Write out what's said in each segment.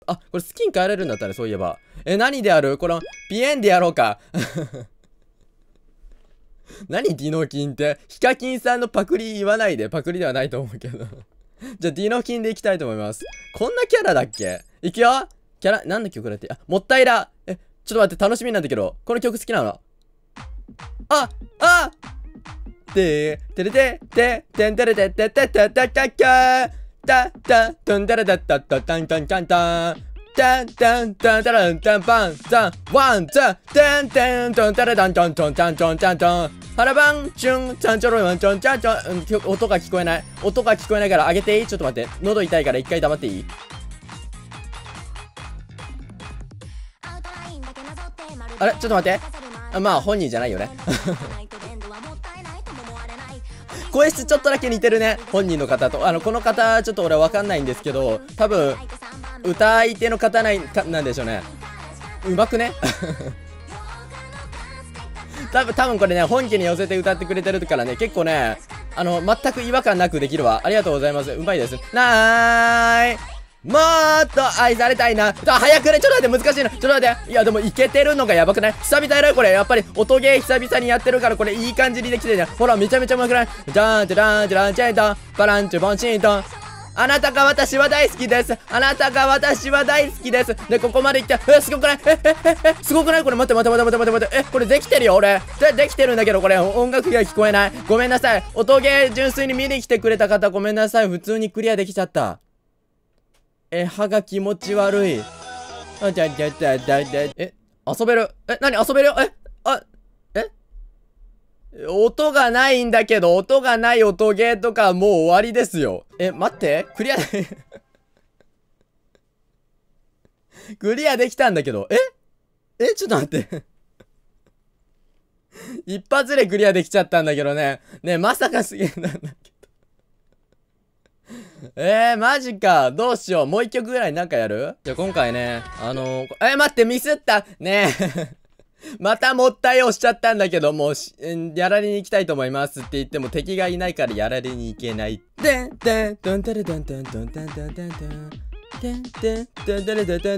あ、これスキン変えれるんだったね、そういえば。何でやる？この、ピエンでやろうか。何ディノキンって。ヒカキンさんのパクリ言わないで。パクリではないと思うけど。じゃあ、ディノキンでいきたいと思います。こんなキャラだっけ？いくよ。キャラ、何の曲だって。あ、もったいら。ちょっと待って、楽しみなんだけど。この曲好きなの。てれて、てんてれてててててててたたとんたらたたたたんたんたんたんたんたんたんたらんたんパンザンワンザてんてんとんたらたんとんとんたんとんたんとんはらばんちゅんちゃんちょろいわんちょんちゃんちょん音が聞こえない。音が聞こえないから上げていい？ちょっと待って。喉痛いから一回黙っていい？あれちょっと待って。まあ本人じゃないよね。声質ちょっとだけ似てるね。本人の方と。この方、ちょっと俺わかんないんですけど、多分、歌い手の方なんでしょうね。うまくね多分これね、本家に寄せて歌ってくれてるからね、結構ね、全く違和感なくできるわ。ありがとうございます。うまいです。もっと愛されたいな。早くね、ちょっと待って、難しいな。ちょっと待って。いや、でも、いけてるのがやばくない？久々やるこれ。やっぱり、音ゲー久々にやってるから、これ、いい感じにできてるじゃん。ほら、めちゃめちゃうまくない？じゃんじゃらんじゃらんじゃんとん、バランチュボンシントン。あなたが私は大好きです。あなたが私は大好きです。で、ここまでいって、すごくない？すごくない？これ、待って。これできてるよ、俺。できてるんだけど、これ、音楽が聞こえない。ごめんなさい。音ゲー純粋に見に来てくれた方、ごめんなさい。普通にクリアできちゃった。歯が気持ち悪い。遊べる？何遊べるよ？音がないんだけど、音がない音ゲーとかもう終わりですよ。待って。クリアクリアできたんだけど。ちょっと待って。一発でクリアできちゃったんだけどね。ね、まさかすげえなんだけど。マジか。どうしよう。もう一曲ぐらいなんかやる？じゃあ今回ね、待って、ミスったねえ。またもったいをしちゃったんだけど、もうやられに行きたいと思いますって言っても敵がいないからやられに行けない。でんでん、どんたれどんたんどんたんどんたんどん。でんでん、どんたれどんたん。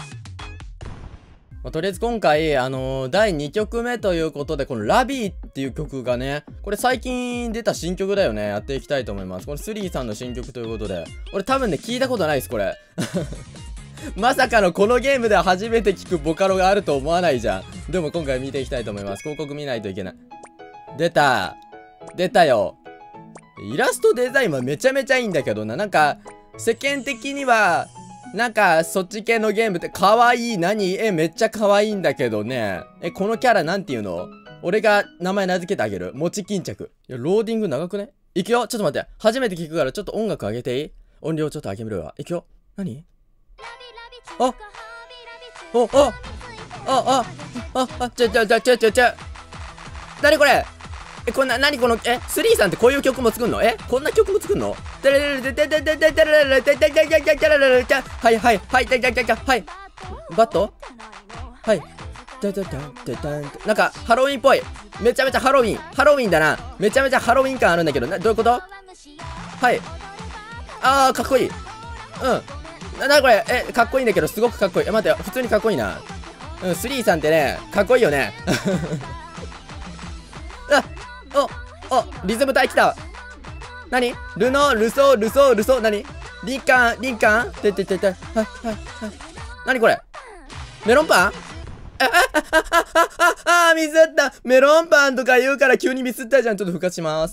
とりあえず今回、第2曲目ということで、このラビーっていう曲がね、これ最近出た新曲だよね。やっていきたいと思います。これスリーさんの新曲ということで。俺多分ね、聞いたことないです、これ。まさかのこのゲームでは初めて聞くボカロがあると思わないじゃん。でも今回見ていきたいと思います。広告見ないといけない。出たよ。イラストデザインはめちゃめちゃいいんだけどな。なんか、世間的には、なんか、そっち系のゲームって可愛い。めっちゃ可愛いんだけどね。このキャラなんていうの？俺が名前名付けてあげる。餅巾着。いや、ローディング長くね？いくよ。ちょっと待って。初めて聞くからちょっと音楽上げていい？音量ちょっと上げるわ。いくよ。何？何これ？何この、スリーさんってこういう曲も作んの？こんな曲も作んの？はい。バット？はい。なんか、ハロウィンっぽい。めちゃめちゃハロウィンだな。めちゃめちゃハロウィン感あるんだけど、どういうこと？はい。かっこいい。これ、かっこいいんだけど、すごくかっこいい。待って、普通にかっこいいな。スリーさんってね、かっこいいよね。リズム隊来た。何？ルソー、何？リンカーン何これ？メロンパン？ミスった。メロンパンとか言うから急にミスったじゃん。ちょっと復活します。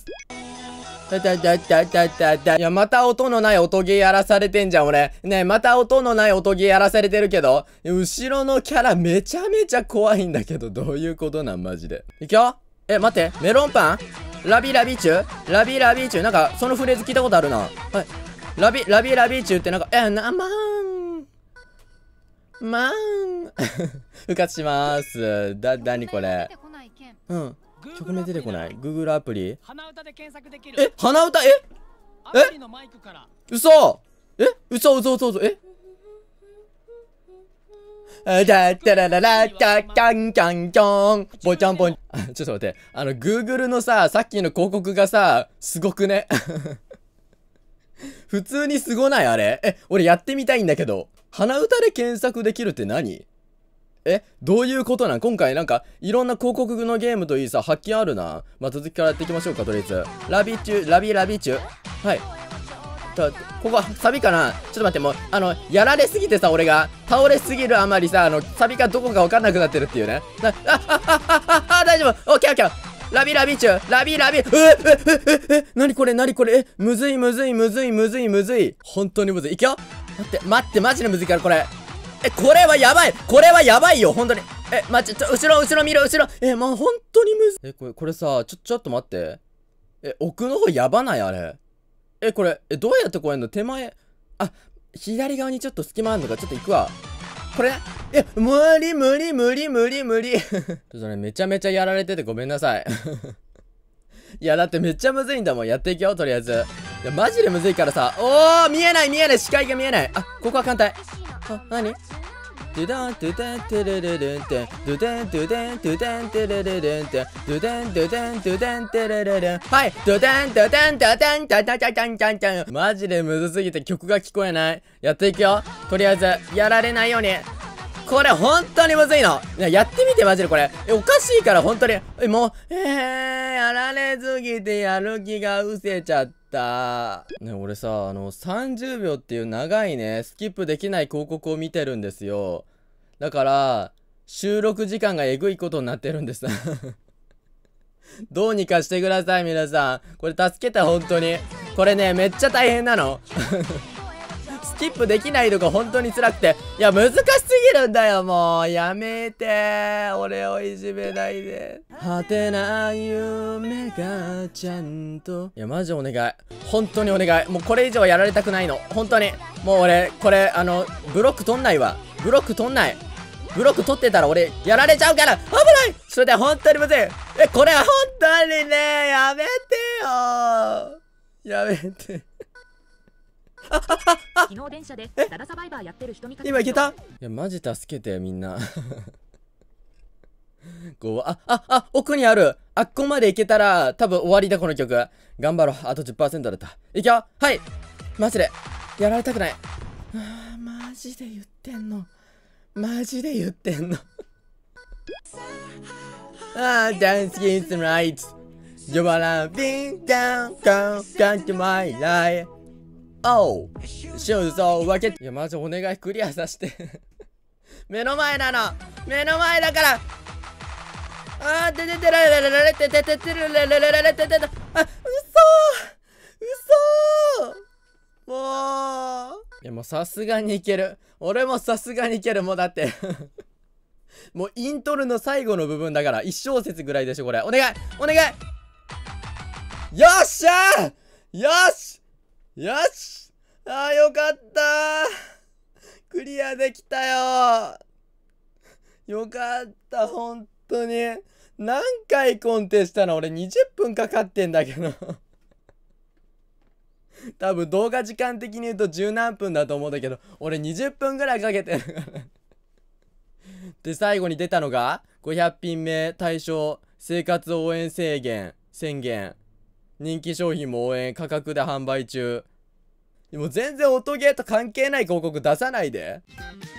いや、また音のない音ゲーやらされてんじゃん、俺。ねえ、また音のない音ゲーやらされてるけど、後ろのキャラめちゃめちゃ怖いんだけど、どういうことなん、マジで。いくよ。待って、メロンパン？ラビラビチュなんか、そのフレーズ聞いたことあるな。はい。ラビチュってなんか、復活しまーす。何これ。曲名出てこない。Google アプリ？鼻歌？嘘？だったらららキャンキャンキョンボチャンボン。ちょっと待って。Google のさっきの広告がさ、すごくね。普通にすごないあれ？俺やってみたいんだけど。 鼻歌で検索できるって何？どういうことなん？今回なんか、いろんな広告のゲームといいさ、発見あるな。まあ、続きからやっていきましょうか、とりあえず。ラビチュ、ラビチュ。はい。ここ、サビかな？ちょっと待って、もう、やられすぎてさ、俺が、倒れすぎるあまりさ、サビがどこかわかんなくなってるっていうね。大丈夫！オッケーオッケー！ラビチュ！なにこれむずい。本当にむずい。いくよ！待って、マジでむずいから、これ。これはやばいよ、本当に。後ろ見ろ、もう本当にむずい。これさ、ちょっと待って。奥の方やばない？あれ。これ、どうやってこうやんの？手前。左側にちょっと隙間あるのか。ちょっと行くわ。これね。無理。ちょっとね、めちゃめちゃやられててごめんなさい。いや、だってめっちゃむずいんだもん。やっていくよ、とりあえず。いや、マジでむずいからさ。見えない。視界が見えない。ここは簡単。何？ドゥダンドゥダンテレレレンテドゥダンドゥダンドゥダンテレレレンテドゥダンドゥダンドゥダンテレレレン。はい、ドゥダンドゥダンドゥダンダダダダンダンダン。マジでむずすぎて曲が聞こえない。やっていくよ。とりあえずやられないように。これ本当にむずいの。やってみてマジでこれ。おかしいから本当に。もうやられすぎてやる気が失せちゃった。ね、俺さ、30秒っていう長いね、スキップできない広告を見てるんですよ。だから、収録時間がえぐいことになってるんです。どうにかしてください、皆さん。これ助けて、本当に。これね、めっちゃ大変なの。スキップできないのが本当に辛くて。いや、難しすぎるんだよ、もう。やめて。俺をいじめないで。果てない夢がちゃんと。いや、マジお願い。本当にお願い。もうこれ以上やられたくないの。本当に。もう俺、これ、ブロック取んないわ。ブロック取ってたら俺、やられちゃうから危ない。それで本当にむずい。これは本当にね、やめてよ。やめて。 昨日電車でダラサバイバーやってる人見かけた。 今いけた？いや、マジ助けて、みんな。奥にある。あっこまで行けたら、多分終わりだ、この曲。頑張ろう。あと 10% だった。いくよ。はい。マジで。やられたくない。マジで言ってんの。Dance against the lights. You wanna be down to my life. Oh, シューズを分け。いや、マジお願い、クリアさせて。目の前だから。もう。いや、もうさすがにいける。俺もさすがにいける。もうだって。もうイントロの最後の部分だから、1小節ぐらいでしょ、これ。お願い。よっしゃー！よし！よかったー。クリアできたよー。よかった、本当に。何回コンテしたの？俺20分かかってんだけど。多分動画時間的に言うと10何分だと思うんだけど、俺20分ぐらいかけてるから。で、最後に出たのが、500品目対象、生活応援宣言。人気商品も応援、価格で販売中。でも全然音ゲーと関係ない広告出さないで。